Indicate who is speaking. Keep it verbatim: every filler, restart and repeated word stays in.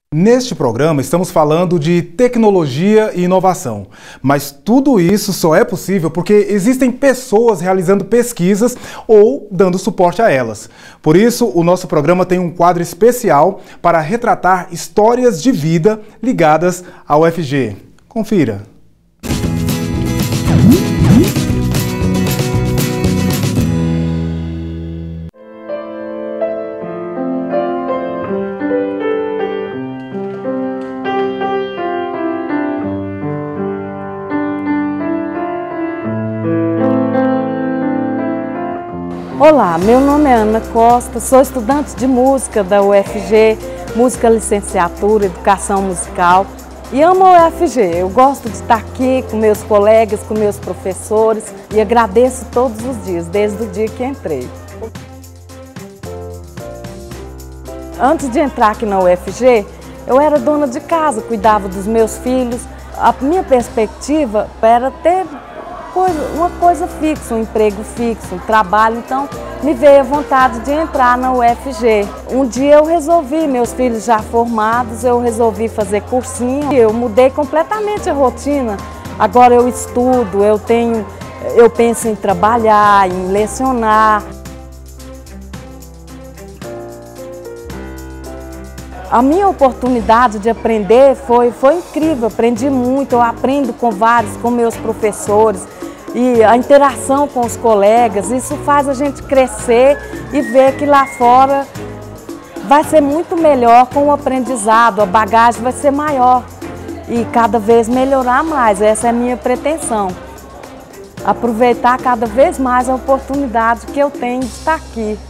Speaker 1: Neste programa estamos falando de tecnologia e inovação, mas tudo isso só é possível porque existem pessoas realizando pesquisas ou dando suporte a elas. Por isso, o nosso programa tem um quadro especial para retratar histórias de vida ligadas ao U F G. Confira.
Speaker 2: Olá, meu nome é Ana Costa, sou estudante de música da U F G, música licenciatura, educação musical e amo a U F G. Eu gosto de estar aqui com meus colegas, com meus professores e agradeço todos os dias, desde o dia que entrei. Antes de entrar aqui na U F G, eu era dona de casa, cuidava dos meus filhos. A minha perspectiva era ter uma coisa fixa, um emprego fixo, um trabalho, então me veio a vontade de entrar na U F G. Um dia eu resolvi, meus filhos já formados, eu resolvi fazer cursinho, eu mudei completamente a rotina. Agora eu estudo, eu tenho, eu penso em trabalhar, em lecionar. A minha oportunidade de aprender foi, foi incrível, aprendi muito, eu aprendo com vários, com meus professores. E a interação com os colegas, isso faz a gente crescer e ver que lá fora vai ser muito melhor com o aprendizado, a bagagem vai ser maior e cada vez melhorar mais, essa é a minha pretensão. Aproveitar cada vez mais a oportunidade que eu tenho de estar aqui.